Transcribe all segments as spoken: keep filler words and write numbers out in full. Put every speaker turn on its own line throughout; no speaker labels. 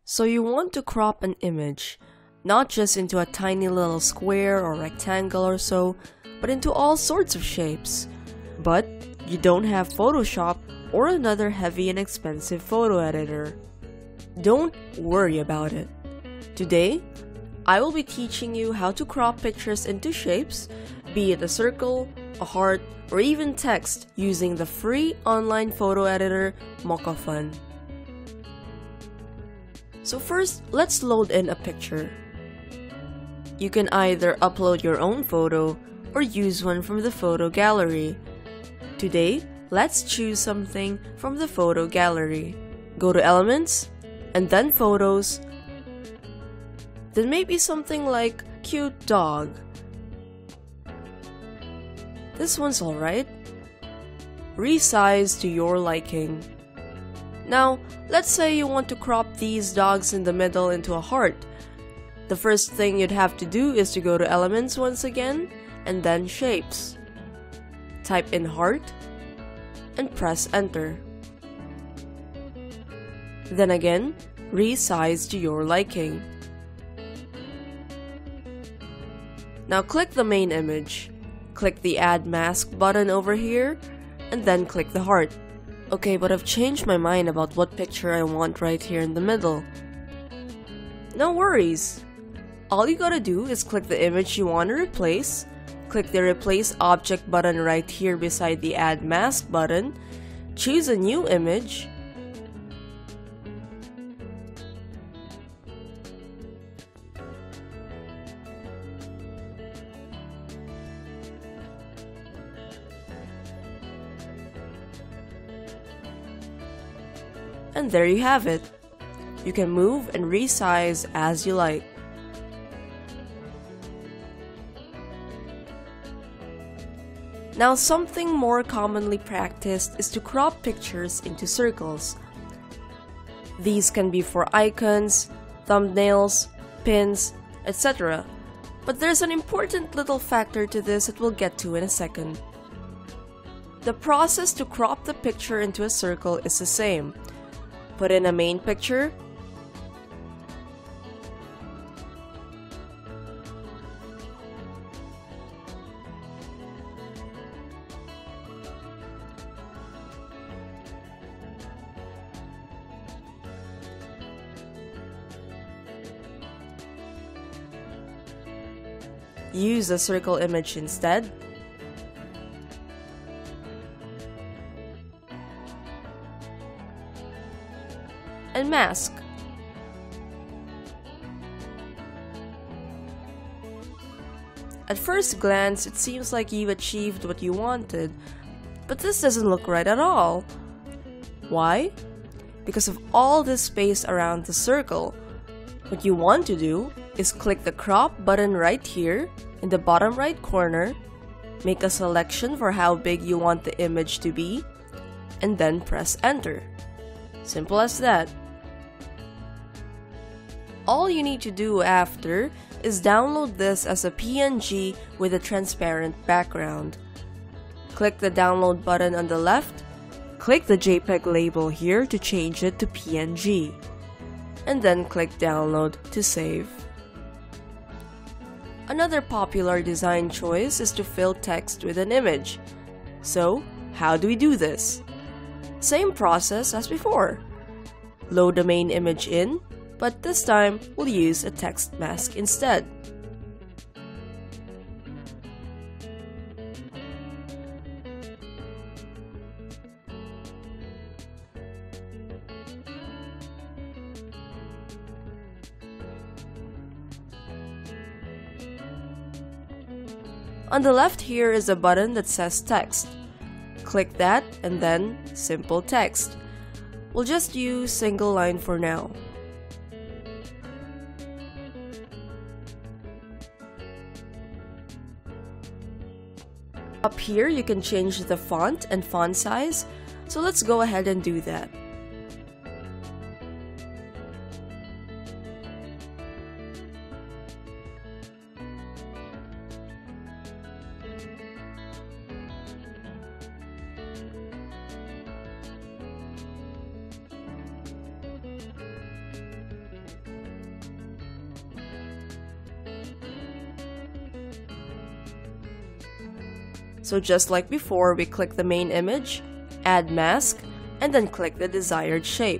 So you want to crop an image, not just into a tiny little square or rectangle or so, but into all sorts of shapes. But you don't have Photoshop or another heavy and expensive photo editor. Don't worry about it. Today, I will be teaching you how to crop pictures into shapes, be it a circle, a heart, or even text using the free online photo editor MockoFun. So first, let's load in a picture. You can either upload your own photo or use one from the photo gallery. Today, let's choose something from the photo gallery. Go to Elements, and then Photos. Then maybe something like cute dog. This one's alright. Resize to your liking. Now, let's say you want to crop these dogs in the middle into a heart. The first thing you'd have to do is to go to Elements once again, and then Shapes. Type in heart, and press enter. Then again, resize to your liking. Now click the main image. Click the Add Mask button over here, and then click the heart. Okay, but I've changed my mind about what picture I want right here in the middle. No worries. All you gotta do is click the image you want to replace, click the Replace Object button right here beside the Add Mask button, choose a new image, and there you have it. You can move and resize as you like. Now, something more commonly practiced is to crop pictures into circles. These can be for icons, thumbnails, pins, et cetera. But there's an important little factor to this that we'll get to in a second. The process to crop the picture into a circle is the same. Put in a main picture, use a circle image instead, and mask. At first glance, it seems like you've achieved what you wanted, but this doesn't look right at all. Why? Because of all this space around the circle. What you want to do is click the crop button right here in the bottom right corner, make a selection for how big you want the image to be, and then press enter. Simple as that. All you need to do after is download this as a P N G with a transparent background. Click the download button on the left, click the JPEG label here to change it to P N G, and then click download to save. Another popular design choice is to fill text with an image. So, how do we do this? Same process as before. Load the main image in, but this time we'll use a text mask instead. On the left here is a button that says text. Click that and then simple text. We'll just use single line for now. Up here you can change the font and font size, so let's go ahead and do that. So just like before, we click the main image, add mask, and then click the desired shape.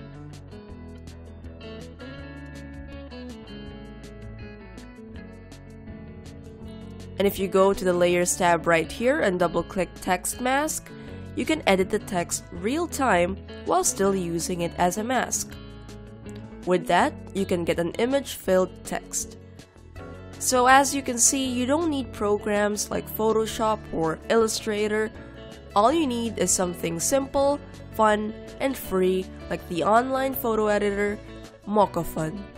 And if you go to the Layers tab right here and double-click Text Mask, you can edit the text real-time while still using it as a mask. With that, you can get an image-filled text. So as you can see, you don't need programs like Photoshop or Illustrator. All you need is something simple, fun, and free like the online photo editor, MockoFun.